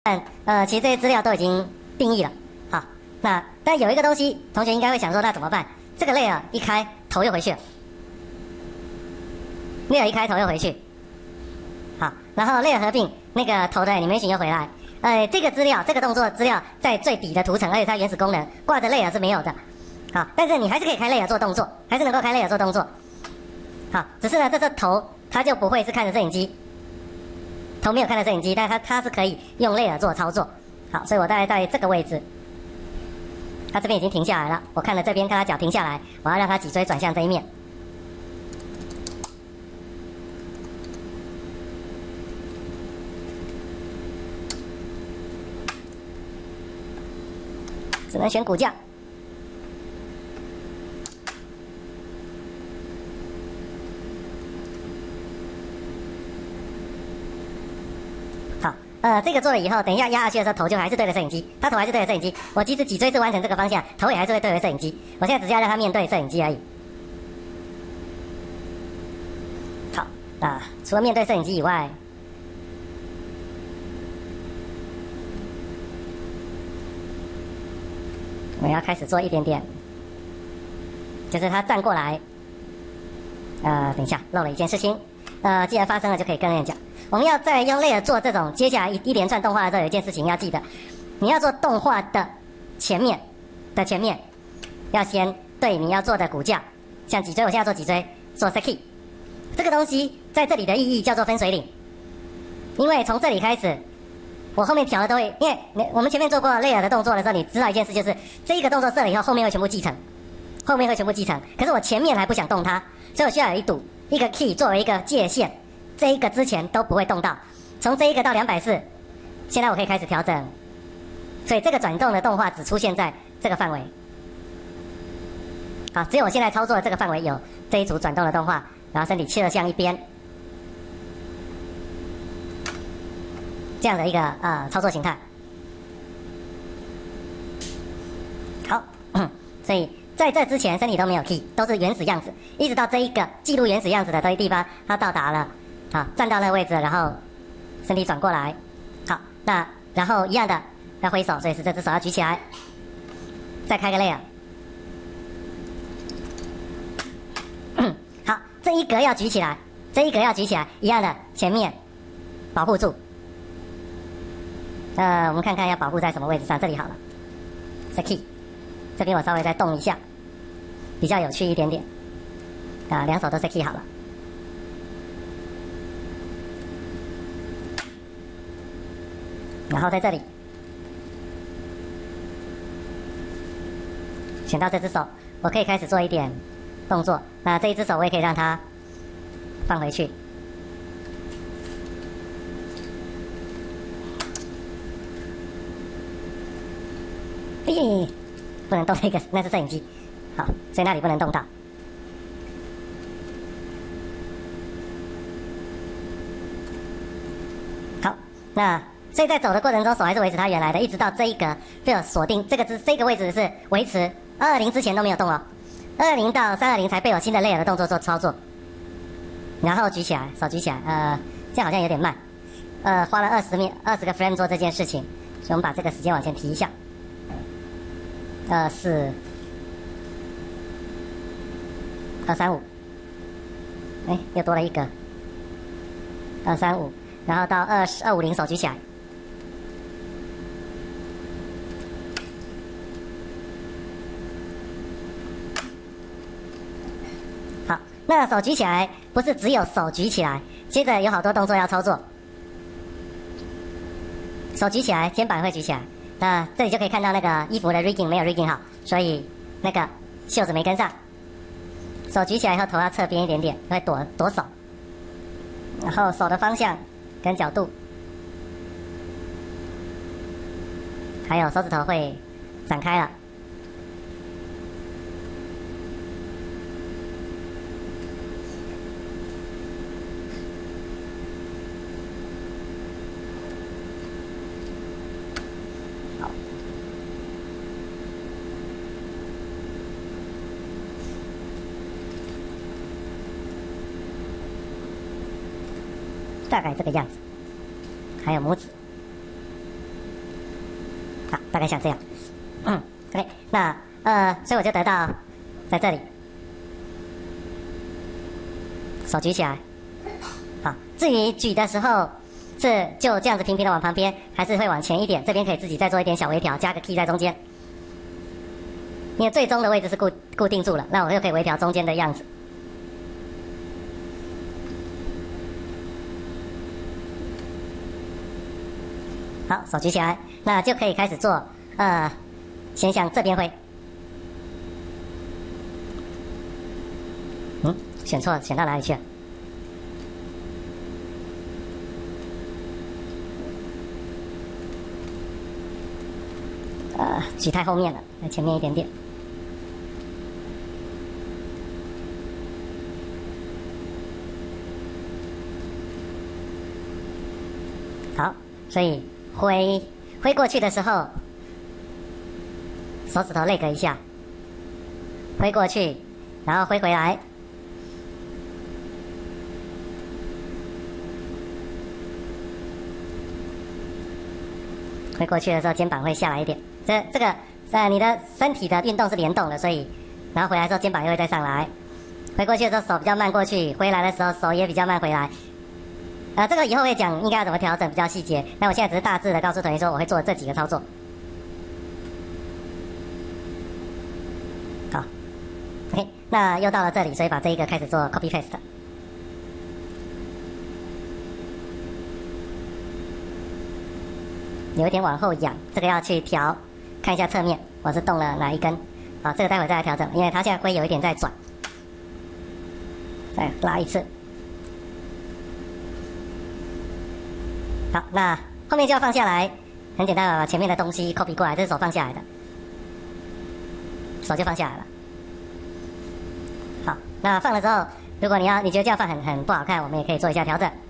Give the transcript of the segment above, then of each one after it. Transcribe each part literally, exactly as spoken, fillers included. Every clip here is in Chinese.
但呃，其实这些资料都已经定义了。好，那但有一个东西，同学应该会想说，那怎么办？这个 layer 一开，头又回去了 ，layer 一开，头又回去。好，然后 layer 合并，那个头的 animation 又回来。呃，这个资料，这个动作资料在最底的图层，而且它原始功能挂着 layer 是没有的。好，但是你还是可以开 layer 做动作，还是能够开 layer 做动作。好，只是呢，这个头它就不会是看着摄影机，头没有看着摄影机，但是它它是可以用 layer 做操作。好，所以我大概在这个位置，它这边已经停下来了。我看了这边，看它脚停下来，我要让它脊椎转向这一面。只能选骨架。好，呃，这个做了以后，等一下压下去的时候，头就还是对着摄影机，它头还是对着摄影机。我即使脊椎是完成这个方向，头也还是会对着摄影机。我现在只是要让它面对摄影机而已。好，啊，除了面对摄影机以外，我们要开始做一点点，就是他站过来，呃，等一下漏了一件事情，呃，既然发生了就可以跟人讲。我们要在用 layer 做这种接下来一一连串动画的时候，有一件事情要记得，你要做动画的前面的前面，要先对你要做的骨架，像脊椎，我现在做脊椎，做 seki， 这个东西在这里的意义叫做分水岭，因为从这里开始。我后面调的都会，因为我们前面做过 layer 的动作的时候，你知道一件事，就是这一个动作设了以后，后面会全部继承，后面会全部继承。可是我前面还不想动它，所以我需要有一堵一个 key 作为一个界限，这一个之前都不会动到。从这一个到两百四，现在我可以开始调整，所以这个转动的动画只出现在这个范围。好，只有我现在操作的这个范围有这一组转动的动画，然后身体切了向一边。这样的一个呃操作形态，好，所以在这之前身体都没有 key， 都是原始样子，一直到这一个记录原始样子的这一地方，它到达了，好，站到那个位置，然后身体转过来，好，那然后一样的要挥手，所以是这只手要举起来，再开个 layer， 好，这一格要举起来，这一格要举起来，一样的前面保护住。呃，我们看看要保护在什么位置上，这里好了 ，seki， 这边我稍微再动一下，比较有趣一点点，啊，两手都 seki 好了，然后在这里选到这只手，我可以开始做一点动作，那这一只手我也可以让它放回去。嘿，不能动那个，那是摄影机。好，所以那里不能动到。好，那所以在走的过程中，手还是维持它原来的，一直到这一格被我锁定，这个这个位置是维持二二零之前都没有动哦，二二零到三二零才被我新的 layer 的动作做操作。然后举起来，手举起来，呃，这样好像有点慢，呃，花了二十秒二十个 frame 做这件事情，所以我们把这个时间往前提一下。二四二三五，哎，又多了一个二三五，然后到二十二五零手举起来，好，那手举起来不是只有手举起来，接着有好多动作要操作，手举起来，肩膀会举起来。那这里就可以看到那个衣服的 rigging 没有 rigging 好，所以那个袖子没跟上。手举起来以后，头要侧边一点点，会躲躲手。然后手的方向跟角度，还有手指头会展开了。大概这个样子，还有拇指。 好，大概像这样。嗯 ，OK， 那呃，所以我就得到在这里，手举起来。好，至于举的时候是就这样子平平的往旁边，还是会往前一点？这边可以自己再做一点小微调，加个 key 在中间。因为最终的位置是固固定住了，那我就可以微调中间的样子。好，手举起来，那就可以开始做，呃，先向这边挥。嗯，选错，选到哪里去了？呃，举太后面了，在前面一点点。好，所以挥挥过去的时候，手指头累个一下，挥过去，然后挥回来。挥过去的时候，肩膀会下来一点。这这个呃，你的身体的运动是联动的，所以然后回来之后肩膀又会再上来。挥过去的时候手比较慢过去，回来的时候手也比较慢回来。呃，这个以后会讲应该要怎么调整比较细节。那我现在只是大致的告诉同学说我会做这几个操作。好 ，OK， 那又到了这里，所以把这一个开始做 copy paste。有一点往后仰，这个要去调，看一下侧面我是动了哪一根。好，这个待会再来调整，因为它现在会有一点在转，再拉一次。好，那后面就要放下来，很简单的把前面的东西 copy 过来，这是手放下来的，手就放下来了。好，那放了之后，如果你要你觉得这样放很很不好看，我们也可以做一下调整。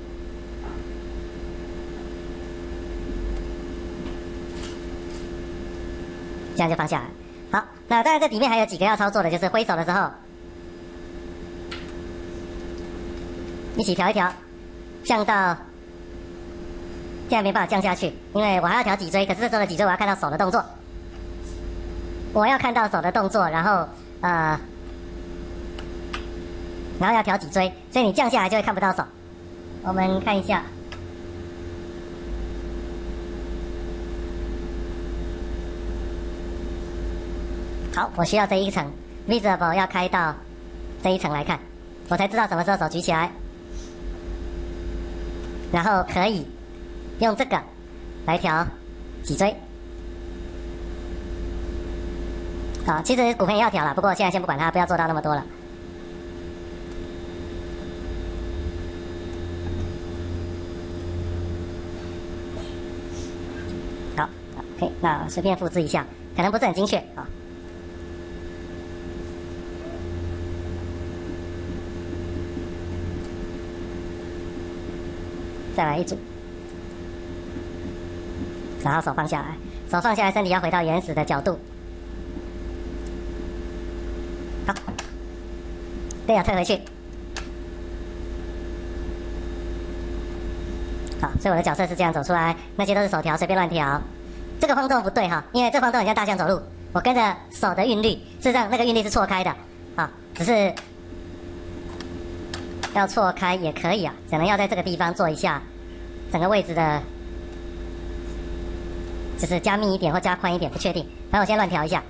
这样就放下来。好，那当然这里面还有几个要操作的，就是挥手的时候，一起调一调，降到。现在没办法降下去，因为我还要调脊椎，可是这时候的脊椎我要看到手的动作，我要看到手的动作，然后呃，然后要调脊椎，所以你降下来就会看不到手。我们看一下，好，我需要这一层 visible 要开到这一层来看，我才知道什么时候手举起来，然后可以。用这个来调脊椎。好，其实骨盆也要调了，不过现在先不管它，不要做到那么多了。好 ，OK， 那随便复制一下，可能不是很精确啊。再来一组。然后手放下来，手放下来，身体要回到原始的角度。好，对啊，退回去。好，所以我的角色是这样走出来，那些都是手调，随便乱调。这个晃动不对哈，因为这晃动很像大象走路，我跟着手的韵律，事实上那个韵律是错开的，啊，只是要错开也可以啊，可能要在这个地方做一下整个位置的。就是加密一点或加宽一点，不确定。反正我先乱调一下。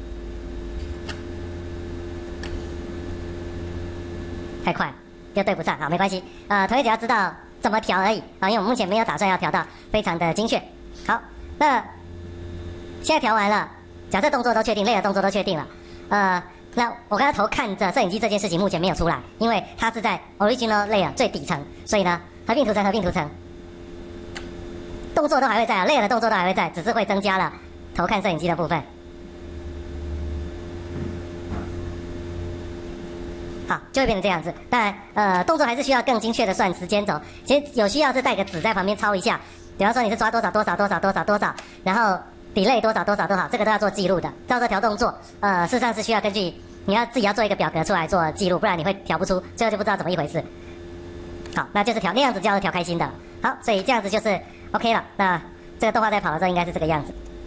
太快了，又对不上，好，没关系。呃，同学只要知道怎么调而已啊，因为我们目前没有打算要调到非常的精确。好，那现在调完了，假设动作都确定，类的动作都确定了，呃，那我刚才头看着摄影机这件事情目前没有出来，因为它是在 original layer 最底层，所以呢，合并图层合并图层。动作都还会在啊，类的动作都还会在，只是会增加了头看摄影机的部分。好，就会变成这样子。当然，呃，动作还是需要更精确的算时间轴。其实有需要是带个纸在旁边抄一下，比方说你是抓多少多少多少多少多少，然后 delay 多少多少多少，这个都要做记录的。照着调动作，呃，事实上是需要根据你要自己要做一个表格出来做记录，不然你会调不出，最后就不知道怎么一回事。好，那就是调那样子叫做调开心的。好，所以这样子就是 OK 了。那这个动画在跑的时候应该是这个样子。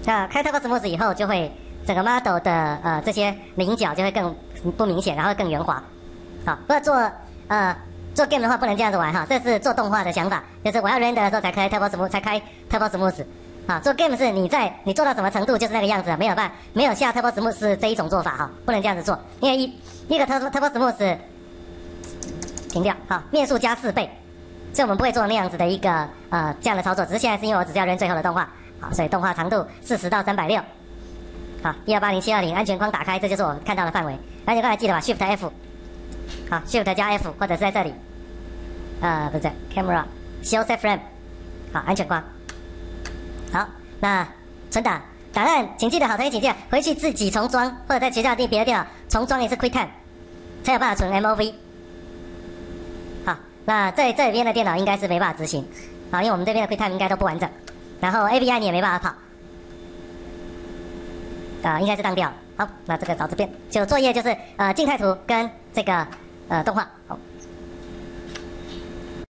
那开 Turbo Smooth 以后，就会整个 model 的呃这些棱角就会更不明显，然后更圆滑。好，不过做呃做 game 的话不能这样子玩哈，这是做动画的想法，就是我要 render 的时候才开 Turbo Smooth， 才开 Turbo Smooth。啊，做 game 是你在你做到什么程度就是那个样子，没有办法，没有下 Turbo Smooth 这一种做法哈，不能这样子做，因为一一个 Turbo Turbo Smooth 停掉，好，面数加四倍，所以我们不会做那样子的一个呃这样的操作，只是现在是因为我只是要 run 最后的动画，好，所以动画长度四十到三百六，好，一二八零七二零安全框打开，这就是我看到的范围，安全框还记得吧 ？Shift F， 好 ，Shift 加 F 或者是在这里，呃，不是 Camera Show Set Frame， 好，安全框。好，那存档档案，请记得好，同学请记得回去自己重装，或者在学校的别的电脑重装一次 QuickTime， 才有办法存 M O V。好，那在这边的电脑应该是没办法执行，好，因为我们这边的 QuickTime 应该都不完整，然后 A P I 你也没办法跑，啊、呃，应该是当掉了。好，那这个到这边就作业就是呃静态图跟这个呃动画，好。